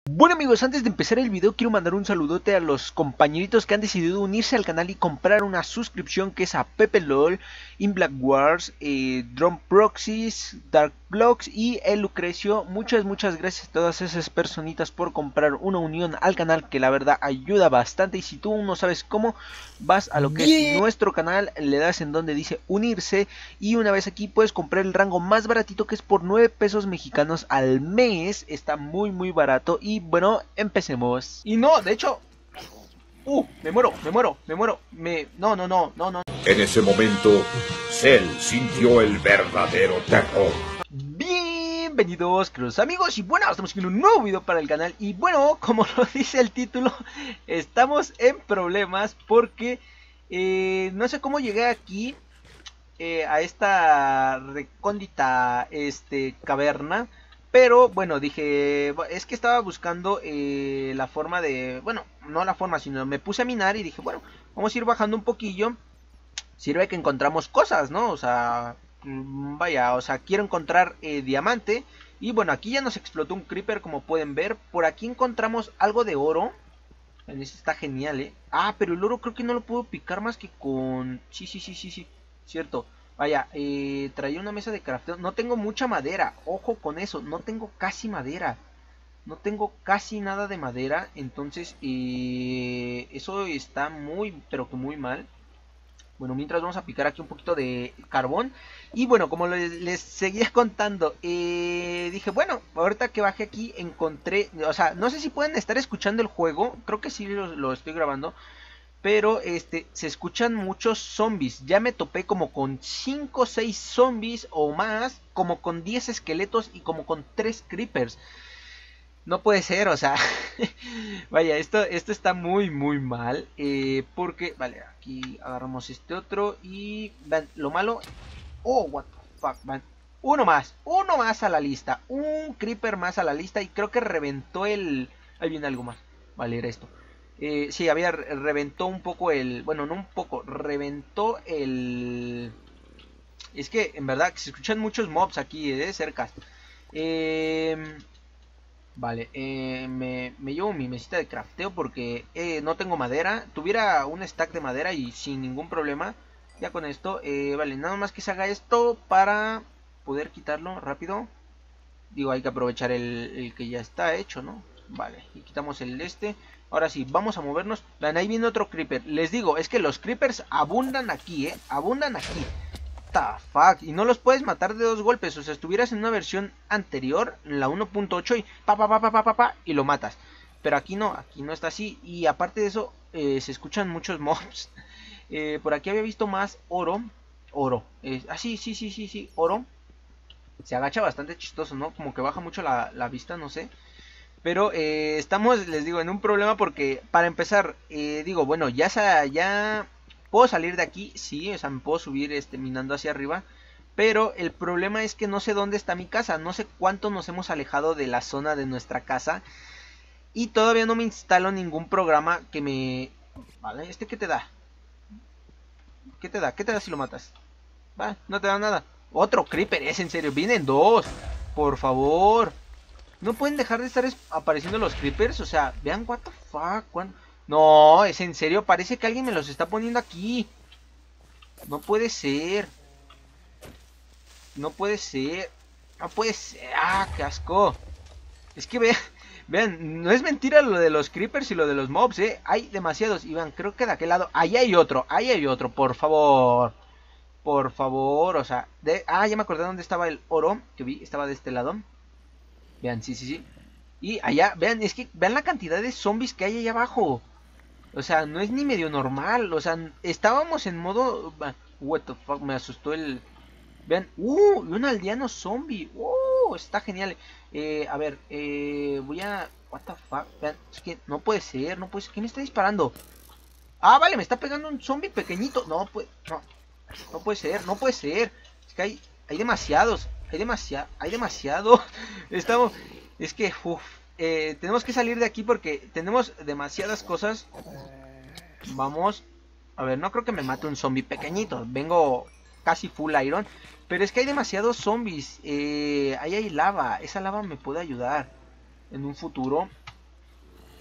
Bueno amigos, antes de empezar el video quiero mandar un saludote a los compañeritos que han decidido unirse al canal y comprar una suscripción, que es a Pepe LOL, In Black Wars, Drone Proxies, Dark Blocks y El Lucrecio. Muchas gracias a todas esas personitas por comprar una unión al canal, que la verdad ayuda bastante. Y si tú no sabes cómo, vas a lo que es nuestro canal, le das en donde dice unirse y una vez aquí puedes comprar el rango más baratito, que es por 9 pesos mexicanos al mes. Está muy barato. Y bueno, empecemos. Y no, de hecho, me muero. No. En ese momento, Cell sintió el verdadero terror. Bienvenidos, queridos amigos, y bueno, estamos en un nuevo video para el canal. Y bueno, como lo dice el título, estamos en problemas porque no sé cómo llegué aquí a esta recóndita caverna. Pero bueno, dije, es que estaba buscando la forma de, bueno, no la forma, sino me puse a minar y dije, bueno, vamos a ir bajando un poquillo. Sirve que encontramos cosas, ¿no? O sea, vaya, o sea, quiero encontrar diamante. Y bueno, aquí ya nos explotó un creeper, como pueden ver. Por aquí encontramos algo de oro. Eso está genial, ¿eh? Ah, pero el oro creo que no lo puedo picar más que con... Sí, cierto. Vaya, traía una mesa de crafteo. No tengo mucha madera, ojo con eso. No tengo casi madera. No tengo casi nada de madera. Entonces, eso está muy, pero que muy mal. Bueno, mientras vamos a picar aquí un poquito de carbón. Y bueno, como les seguía contando, dije, bueno, ahorita que bajé aquí encontré... O sea, no sé si pueden estar escuchando el juego. Creo que sí lo estoy grabando. Pero se escuchan muchos zombies. Ya me topé como con 5 o 6 zombies o más. Como con 10 esqueletos y como con 3 creepers. No puede ser, o sea. Vaya, esto está muy mal. Porque, vale, aquí agarramos este otro. Y vean, lo malo. Oh, what the fuck, man. Uno más a la lista. Un creeper más a la lista. Y creo que reventó el... Ahí viene algo más. Vale, era esto. Sí, reventó un poco el... Bueno, no un poco, reventó el... Es que en verdad se escuchan muchos mobs aquí, cerca. Vale, me llevo mi mesita de crafteo porque no tengo madera. Tuviera un stack de madera y sin ningún problema. Ya con esto, vale, nada más que se haga esto para poder quitarlo rápido. Digo, hay que aprovechar el que ya está hecho, ¿no? Vale, y quitamos el de este. Ahora sí, vamos a movernos. Vean, ahí viene otro creeper. Les digo, es que los creepers abundan aquí, abundan aquí. What the fuck, y no los puedes matar de 2 golpes. O sea, estuvieras en una versión anterior, en la 1.8, y y lo matas. Pero aquí no está así. Y aparte de eso, se escuchan muchos mobs. Por aquí había visto más oro. Sí, oro. Se agacha bastante chistoso, ¿no? Como que baja mucho la vista, no sé. Pero estamos, les digo, en un problema porque, para empezar, digo, bueno, ya puedo salir de aquí, sí, o sea, me puedo subir minando hacia arriba. Pero el problema es que no sé dónde está mi casa, no sé cuánto nos hemos alejado de la zona de nuestra casa. Y todavía no me instalo ningún programa que me... Vale, ¿qué te da? ¿Qué te da? ¿Qué te da si lo matas? Va, no te da nada. Otro creeper, es en serio, vienen 2. Por favor. No pueden dejar de estar apareciendo los creepers. O sea, vean, what the fuck. No, es en serio, parece que alguien me los está poniendo aquí. No puede ser. No puede ser. Ah, qué asco. Es que vean, no es mentira lo de los creepers y lo de los mobs, hay demasiados. Y vean, creo que de aquel lado, ahí hay otro, por favor. Por favor, o sea, ya me acordé dónde estaba el oro que vi, estaba de este lado. Vean, sí. Y allá, vean, es que vean la cantidad de zombies que hay allá abajo. O sea, no es ni medio normal. O sea, estábamos en modo... What the fuck, me asustó el... Vean, un aldeano zombie. Está genial. A ver, voy a... What the fuck, vean, es que no puede ser. ¿Quién me está disparando? Ah, vale, me está pegando un zombie pequeñito. No puede ser. Es que hay demasiados. Hay demasiado. Estamos... Es que, tenemos que salir de aquí porque tenemos demasiadas cosas. Vamos. A ver, no creo que me mate un zombie pequeñito. Vengo casi full iron. Pero es que hay demasiados zombies. Ahí hay lava. Esa lava me puede ayudar en un futuro.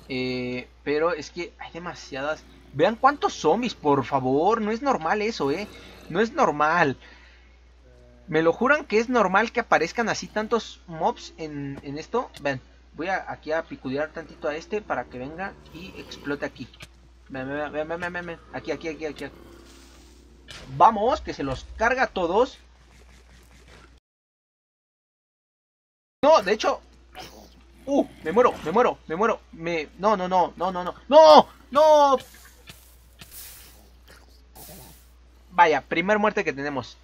Pero es que hay demasiadas. Vean cuántos zombies, por favor. No es normal eso, no es normal. Me lo juran que es normal que aparezcan así tantos mobs en esto. Ven, voy aquí a picudear tantito a este para que venga y explote aquí. Ven, ven, ven, ven, ven, ven, ven. Aquí, aquí, aquí, aquí. Vamos, que se los carga a todos. No, de hecho... me muero, me muero, me muero. No, no, no, no, no, no. ¡No! ¡No! Vaya, primer muerte que tenemos.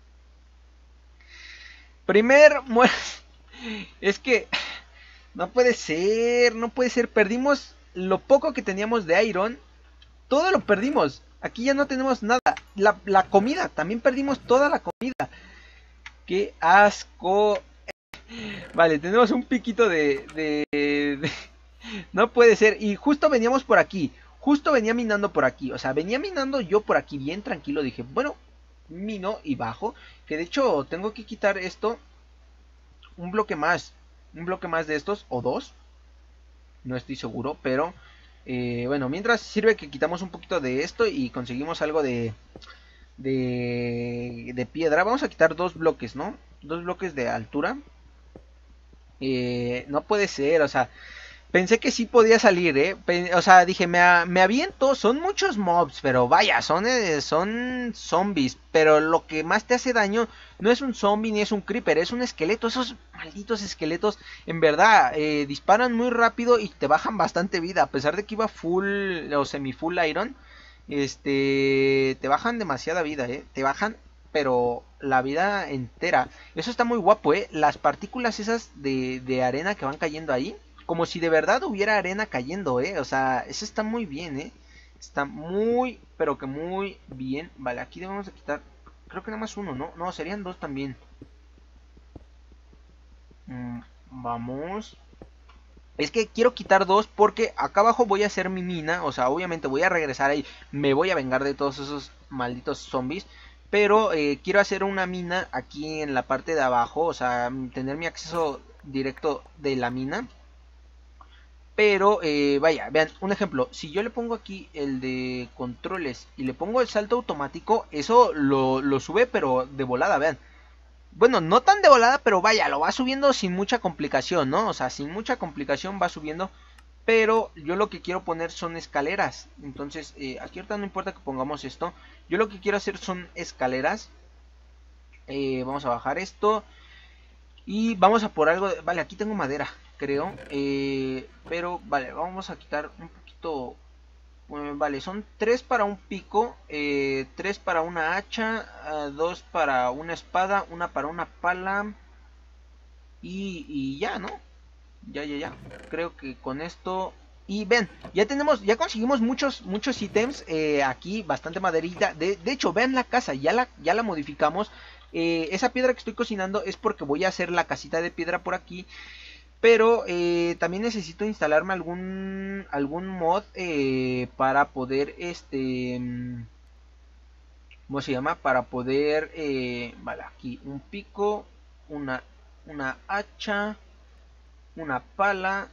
Primer muerte. Es que... No puede ser, no puede ser. Perdimos lo poco que teníamos de Iron. Todo lo perdimos. Aquí ya no tenemos nada. La comida, también perdimos toda la comida. ¡Qué asco! Vale, tenemos un piquito de... No puede ser. Y justo veníamos por aquí. Justo venía minando por aquí. O sea, venía minando yo por aquí bien tranquilo. Dije, bueno, mino y bajo. Que de hecho tengo que quitar esto. Un bloque más. Un bloque más de estos. O dos. No estoy seguro. Pero... bueno, mientras sirve que quitamos un poquito de esto. Y conseguimos algo de piedra. Vamos a quitar dos bloques, ¿no? Dos bloques de altura. No puede ser, o sea, pensé que sí podía salir, o sea, dije, me aviento, son muchos mobs, pero vaya, son zombies, pero lo que más te hace daño no es un zombie ni es un creeper, es un esqueleto. Esos malditos esqueletos, en verdad, disparan muy rápido y te bajan bastante vida, a pesar de que iba full o semi full iron, te bajan demasiada vida, te bajan pero la vida entera. Eso está muy guapo, las partículas esas de arena que van cayendo ahí, como si de verdad hubiera arena cayendo, o sea, eso está muy bien, está muy, pero que muy bien. Vale, aquí debemos de quitar, creo que nada más uno, ¿no? No, serían dos también. Vamos. Es que quiero quitar dos porque acá abajo voy a hacer mi mina. O sea, obviamente voy a regresar ahí. Me voy a vengar de todos esos malditos zombies. Pero quiero hacer una mina aquí en la parte de abajo. O sea, tener mi acceso directo de la mina. Pero vaya, vean, un ejemplo. Si yo le pongo aquí el de controles y le pongo el salto automático, eso lo sube pero de volada, vean. Bueno, no tan de volada, pero vaya, lo va subiendo sin mucha complicación, ¿no? O sea, sin mucha complicación va subiendo. Pero yo lo que quiero poner son escaleras. Entonces, aquí ahorita no importa que pongamos esto. Yo lo que quiero hacer son escaleras. Vamos a bajar esto. Y vamos a por algo... Vale, aquí tengo madera, creo. Pero, vale, vamos a quitar un poquito... Vale, son 3 para un pico, 3 para una hacha, 2 para una espada, una para una pala y ya, ¿no? Ya. Creo que con esto... Y ven, ya conseguimos muchos ítems, aquí bastante maderita. De hecho, vean la casa, ya la modificamos. Esa piedra que estoy cocinando es porque voy a hacer la casita de piedra por aquí. Pero también necesito instalarme algún mod para poder, ¿cómo se llama? Para poder, vale, aquí un pico, una hacha, una pala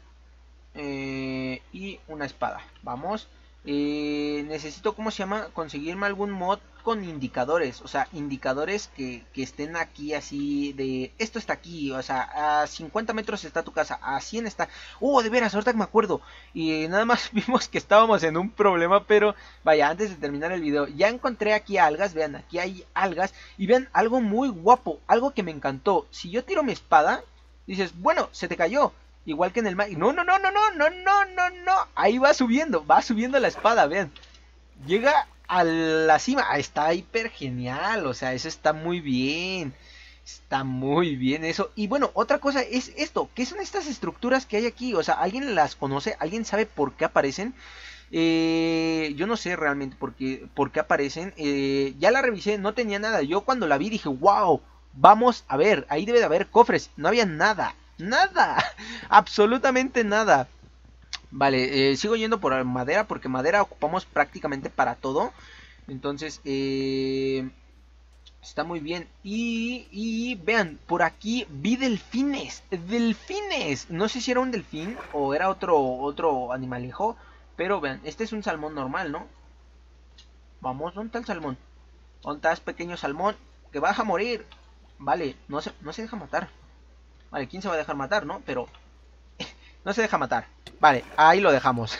y una espada. Vamos. Necesito, ¿cómo se llama? Conseguirme algún mod con indicadores. O sea, indicadores que estén aquí así de... Esto está aquí, o sea, a 50 metros está tu casa, a 100 está... De veras, ahorita que me acuerdo. Y nada más vimos que estábamos en un problema, pero vaya, antes de terminar el video, ya encontré aquí algas, vean, aquí hay algas. Y vean, algo muy guapo, algo que me encantó. Si yo tiro mi espada, dices, bueno, se te cayó. Igual que en el mag... No. Ahí va subiendo la espada, vean. Llega a la cima. Está hiper genial. O sea, eso está muy bien. Está muy bien eso. Y bueno, otra cosa es esto. ¿Qué son estas estructuras que hay aquí? O sea, ¿alguien las conoce? ¿Alguien sabe por qué aparecen? Yo no sé realmente por qué aparecen. Ya la revisé, no tenía nada. Yo cuando la vi dije, wow, vamos a ver. Ahí debe de haber cofres. No había nada. Nada, absolutamente nada. Vale, sigo yendo por madera porque madera ocupamos prácticamente para todo. Entonces, Está muy bien. Y vean, por aquí vi delfines. Delfines. No sé si era un delfín o era otro animalejo. Pero vean, este es un salmón normal, ¿no? Vamos, ¿dónde está el salmón? ¿Dónde estás, pequeño salmón? Que vas a morir. Vale, no se deja matar. Vale, ¿quién se va a dejar matar, no? Pero no se deja matar. Vale, ahí lo dejamos.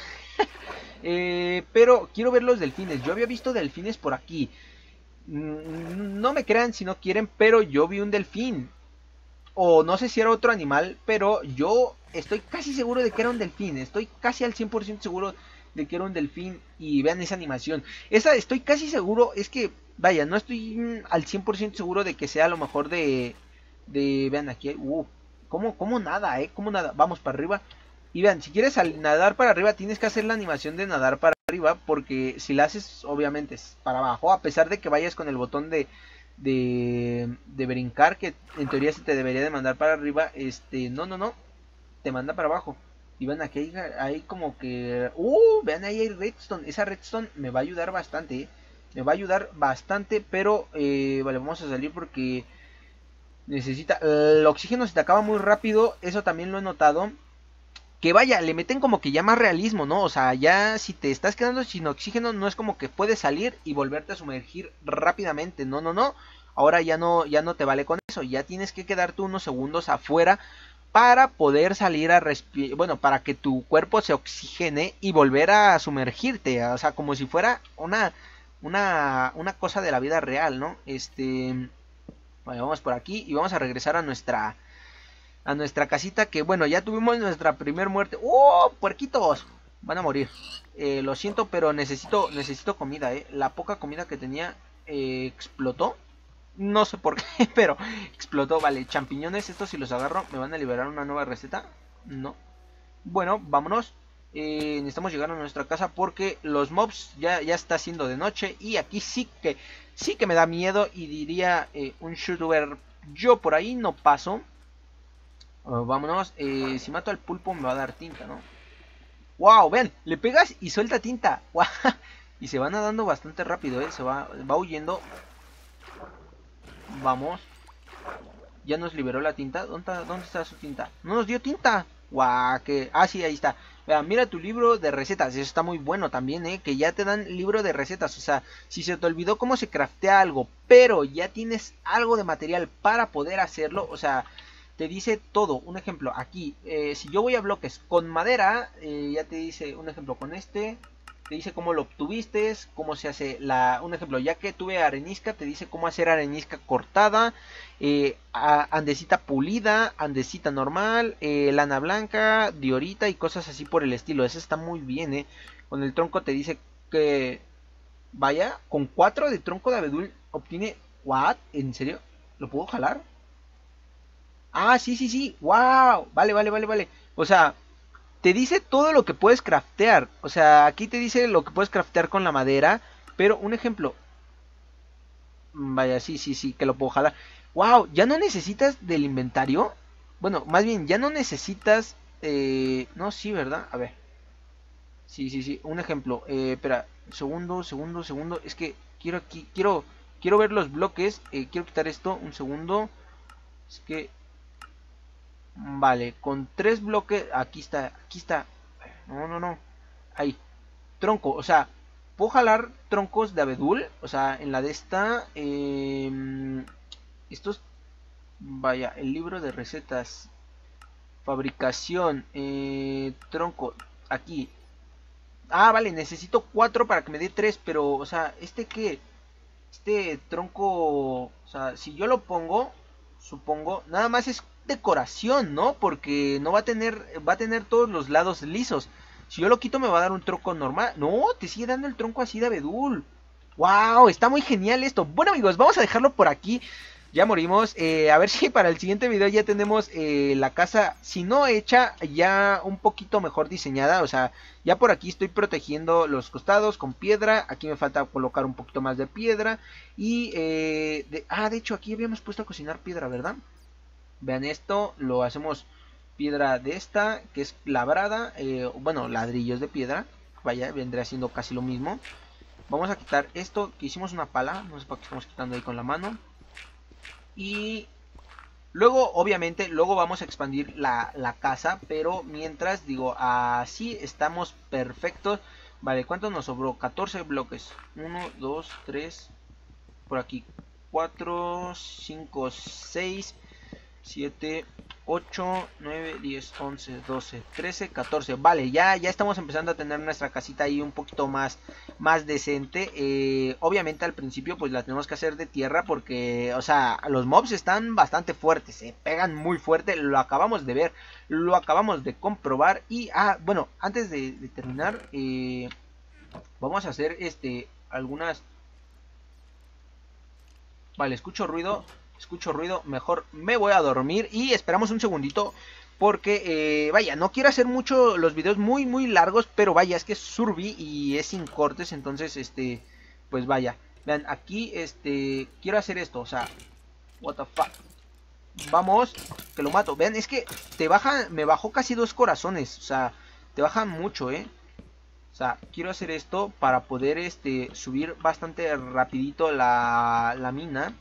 Pero quiero ver los delfines. Yo había visto delfines por aquí. No me crean si no quieren, pero yo vi un delfín. O no sé si era otro animal, pero yo estoy casi seguro de que era un delfín. Estoy casi al 100% seguro de que era un delfín. Y vean esa animación. Esa estoy casi seguro. Es que, vaya, no estoy al 100% seguro de que sea a lo mejor vean aquí. ¿Cómo nada, ¿Cómo nada? Vamos para arriba. Y vean, si quieres nadar para arriba, tienes que hacer la animación de nadar para arriba. Porque si la haces, obviamente, es para abajo. A pesar de que vayas con el botón de brincar, que en teoría se te debería de mandar para arriba. No. Te manda para abajo. Y vean, aquí hay como que... vean, ahí hay redstone. Esa redstone me va a ayudar bastante, Me va a ayudar bastante, pero... vale, vamos a salir porque... necesita... el oxígeno se te acaba muy rápido. Eso también lo he notado. Que vaya, le meten como que ya más realismo, ¿no? O sea, ya si te estás quedando sin oxígeno, no es como que puedes salir y volverte a sumergir rápidamente. No. Ahora ya no te vale con eso. Ya tienes que quedarte unos segundos afuera para poder salir a respirar. Bueno, para que tu cuerpo se oxigene y volver a sumergirte. O sea, como si fuera una cosa de la vida real, ¿no? Vale, vamos por aquí y vamos a regresar a nuestra casita, que bueno, ya tuvimos nuestra primer muerte. ¡Oh, puerquitos! Van a morir. Lo siento, pero necesito comida, La poca comida que tenía explotó. No sé por qué, pero explotó. Vale, champiñones, estos si los agarro, ¿me van a liberar una nueva receta? No. Bueno, vámonos. Necesitamos llegar a nuestra casa porque los mobs ya está siendo de noche. Y aquí sí que me da miedo. Y diría un youtuber, yo por ahí no paso. Vámonos, si mato al pulpo me va a dar tinta, ¿no? ¡Wow! Vean, le pegas y suelta tinta. ¡Wow! Y se va nadando bastante rápido, se va huyendo. Vamos. Ya nos liberó la tinta. ¿Dónde está su tinta? ¡No nos dio tinta! ¡Guau! Sí, ahí está. Vean, mira tu libro de recetas. Eso está muy bueno también, que ya te dan libro de recetas. O sea, si se te olvidó cómo se craftea algo, pero ya tienes algo de material para poder hacerlo, o sea, te dice todo. Un ejemplo, aquí, si yo voy a bloques con madera, ya te dice un ejemplo con te dice cómo lo obtuviste, cómo se hace un ejemplo, ya que tuve arenisca, te dice cómo hacer arenisca cortada, andesita pulida, andesita normal, lana blanca, diorita y cosas así por el estilo. Eso está muy bien, Con el tronco te dice que, vaya, con 4 de tronco de abedul obtiene, ¿what? ¿En serio? ¿Lo puedo jalar? Ah, sí, wow, vale. O sea, te dice todo lo que puedes craftear. O sea, aquí te dice lo que puedes craftear con la madera. Pero un ejemplo. Vaya, sí, que lo puedo jalar. Wow, ya no necesitas del inventario. Bueno, más bien, ya no necesitas... no, sí, ¿verdad? A ver. Sí. Un ejemplo. Espera, segundo. Es que quiero ver los bloques. Quiero quitar esto, un segundo. Es que... Vale, con 3 bloques. Aquí está. No. Ahí. Tronco, o sea, puedo jalar troncos de abedul. O sea, en la de esta. Estos. Vaya, el libro de recetas. Fabricación. Tronco. Aquí. Ah, vale, necesito 4 para que me dé 3. Pero, o sea, ¿qué? Este tronco. O sea, si yo lo pongo. Supongo. Nada más es decoración, ¿no? Porque no va a tener todos los lados lisos. Si yo lo quito me va a dar un tronco normal. No, te sigue dando el tronco así de abedul. Wow, está muy genial esto. Bueno amigos, vamos a dejarlo por aquí. Ya morimos. A ver si para el siguiente video ya tenemos la casa, si no hecha, ya un poquito mejor diseñada. O sea, ya por aquí estoy protegiendo los costados con piedra. Aquí me falta colocar un poquito más de piedra. Y, de hecho aquí habíamos puesto a cocinar piedra, ¿verdad? Vean esto, lo hacemos piedra de esta, que es labrada. Bueno, ladrillos de piedra. Vaya, vendría siendo casi lo mismo. Vamos a quitar esto, que hicimos una pala. No sé para qué estamos quitando ahí con la mano. Y luego, obviamente, luego vamos a expandir la casa, pero mientras, digo, así estamos perfectos. Vale, ¿cuánto nos sobró? 14 bloques. 1, 2, 3, por aquí. 4, 5, 6, 7, 8, 9, 10, 11, 12, 13, 14. Vale, ya estamos empezando a tener nuestra casita ahí un poquito más decente. Obviamente al principio pues la tenemos que hacer de tierra porque, o sea, los mobs están bastante fuertes, se pegan muy fuerte, lo acabamos de ver, lo acabamos de comprobar. Y, bueno, antes de terminar, vamos a hacer algunas... Vale, escucho ruido, mejor me voy a dormir y esperamos un segundito porque, vaya, no quiero hacer mucho los videos muy largos, pero vaya, es que es Survey y es sin cortes, entonces, pues vaya, vean, aquí, quiero hacer esto, o sea, what the fuck, vamos, que lo mato, vean, es que te baja, me bajó casi 2 corazones, o sea, te baja mucho, o sea, quiero hacer esto para poder subir bastante rapidito la mina.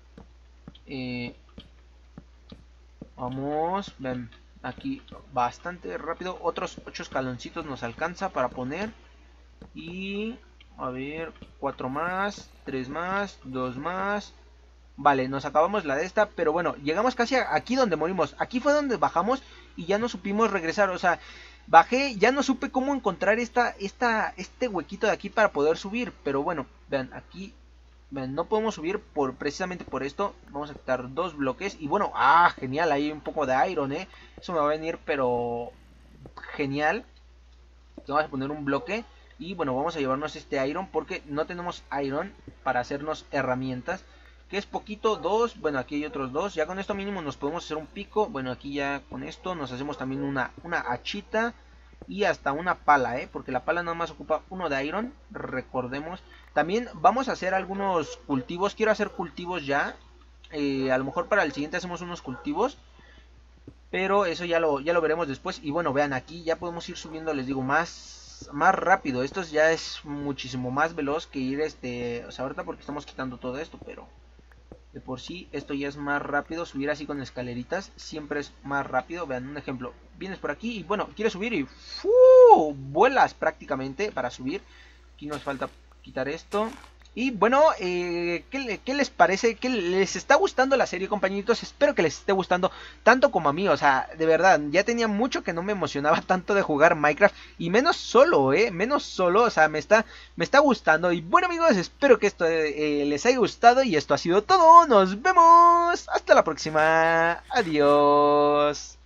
Vamos, ven, aquí bastante rápido. Otros 8 escaloncitos nos alcanza para poner. Y a ver, 4 más, 3 más, 2 más. Vale, nos acabamos la de esta, pero bueno, llegamos casi aquí donde morimos. Aquí fue donde bajamos y ya no supimos regresar, o sea, bajé, ya no supe cómo encontrar este huequito de aquí para poder subir. Pero bueno, vean, aquí, vean, no podemos subir precisamente por esto. Vamos a quitar 2 bloques y bueno, genial, hay un poco de iron, eso me va a venir, pero genial. Vamos a poner un bloque y bueno, vamos a llevarnos este iron porque no tenemos iron para hacernos herramientas. Que es poquito, 2, bueno, aquí hay otros 2, ya con esto mínimo nos podemos hacer un pico. Bueno, aquí ya con esto nos hacemos también una hachita y hasta una pala, porque la pala nada más ocupa 1 de iron, recordemos. También vamos a hacer algunos cultivos, quiero hacer cultivos ya, a lo mejor para el siguiente hacemos unos cultivos, pero eso ya lo veremos después. Y bueno, vean, aquí ya podemos ir subiendo, les digo, más rápido. Esto ya es muchísimo más veloz que ir, o sea, ahorita porque estamos quitando todo esto, pero de por sí esto ya es más rápido. Subir así con escaleritas siempre es más rápido. Vean un ejemplo, vienes por aquí y bueno, quieres subir y vuelas prácticamente para subir. Aquí nos falta quitar esto. Y bueno, ¿qué les parece? ¿Qué les está gustando la serie, compañeritos? Espero que les esté gustando tanto como a mí. O sea, de verdad, ya tenía mucho que no me emocionaba tanto de jugar Minecraft. Y menos solo, menos solo. O sea, me está gustando. Y bueno, amigos, espero que esto les haya gustado. Y esto ha sido todo. Nos vemos. Hasta la próxima. Adiós.